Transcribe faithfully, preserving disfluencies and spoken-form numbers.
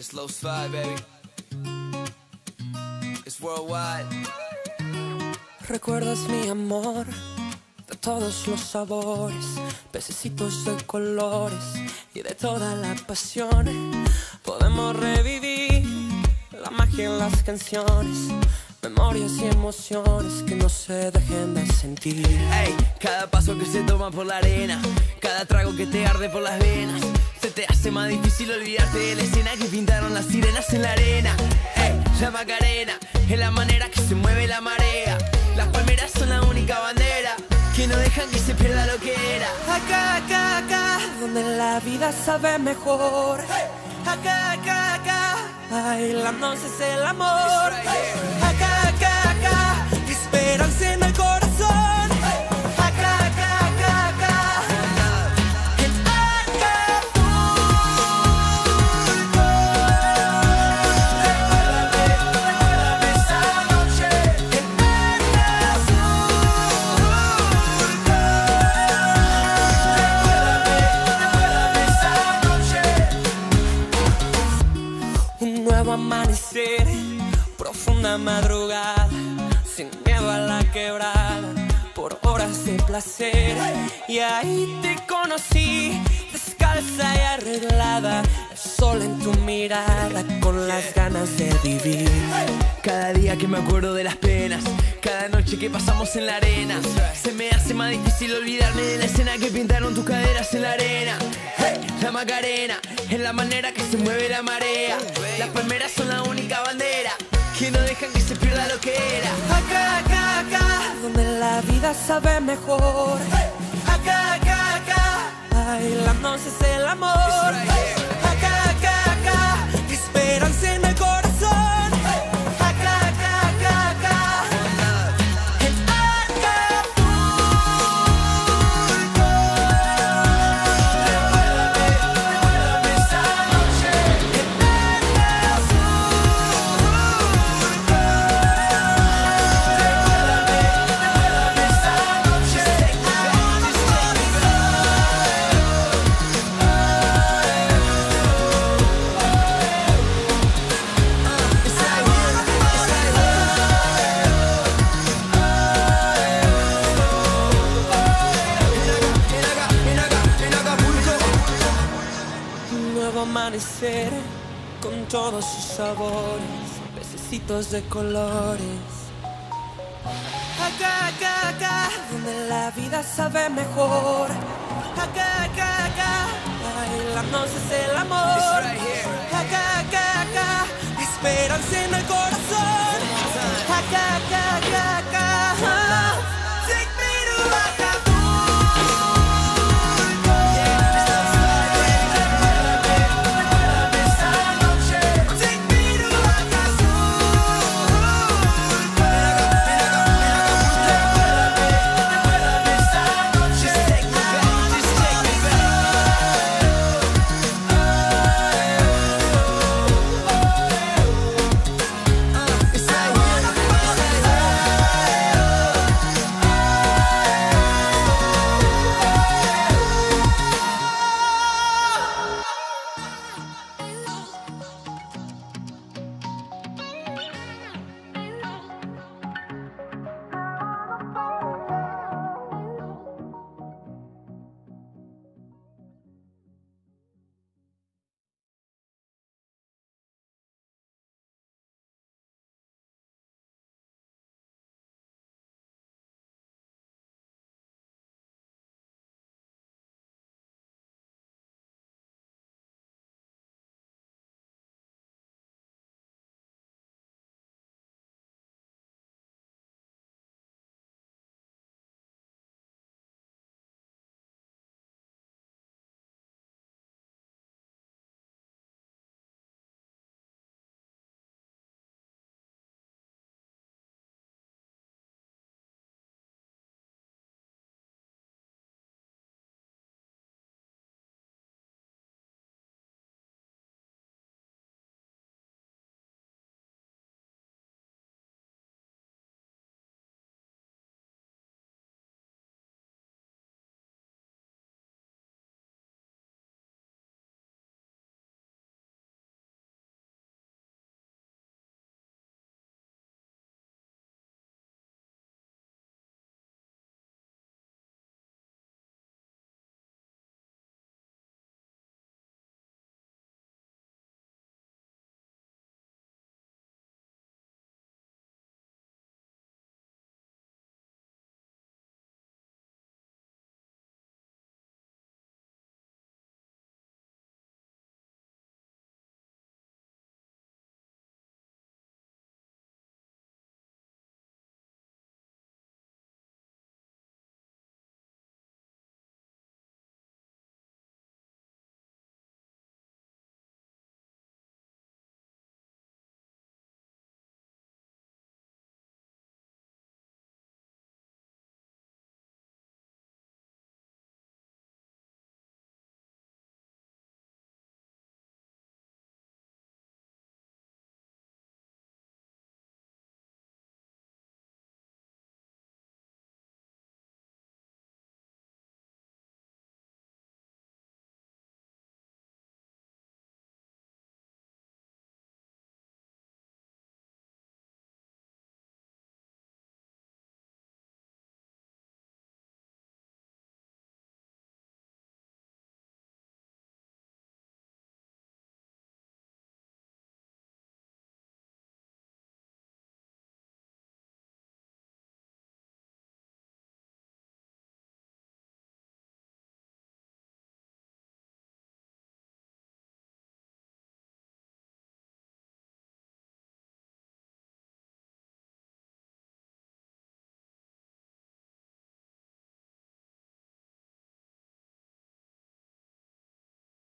Slow slide, baby. It's worldwide. Recuerdas mi amor de todos los sabores, pececitos de colores y de toda la pasión. Podemos revivir la magia en las canciones, memorias y emociones que no se dejen de sentir. Ey, cada paso que se toma por la arena, cada trago que te arde por las venas, se te hace más difícil olvidarte de la escena que pintaron las sirenas en la arena. Ey, la Macarena es la manera que se mueve la marea. Las palmeras son la única bandera que no dejan que se pierda lo que era. Acá, acá, acá, donde la vida sabe mejor. Acá, acá, acá, bailándonos es el amor. Acá, acá, acá, esperanza en el corazón. Acá, acá, acá, acá, en Acapulco. Recuérdame, recuérdame esa noche en Acapulco. Recuérdame, recuérdame esa noche. Un nuevo amanecer, profunda madrugada, sin miedo a la quebrada, por horas de placer. Y ahí te conocí, descalza y arreglada, el sol en tu mirada, con las ganas de vivir. Cada día que me acuerdo de las penas, cada noche que pasamos en la arena, se me hace más difícil olvidarme de la escena que pintaron tus caderas en la arena. Hey, la Macarena es la manera que se mueve la marea. Las palmeras son la única bandera que no dejan que se pierda lo que era. Acá, acá, acá, donde la vida sabe mejor. Acá, acá, acá, bailándonos es el amor. Acá, acá, acá, esperanza en el corazón. Acá, acá, acá, acá, en Acapulco. Recuérdame, recuérdame esa noche en Acapulco. Recuérdame, recuérdame esa noche en Un nuevo amanecer con todos sus sabores, pececitos de colores. Acá, acá, acá, donde la vida sabe mejor. Acá, acá, acá, bailándonos es el amor. Acá, acá, acá, esperanza en el corazón. Acá, acá, acá.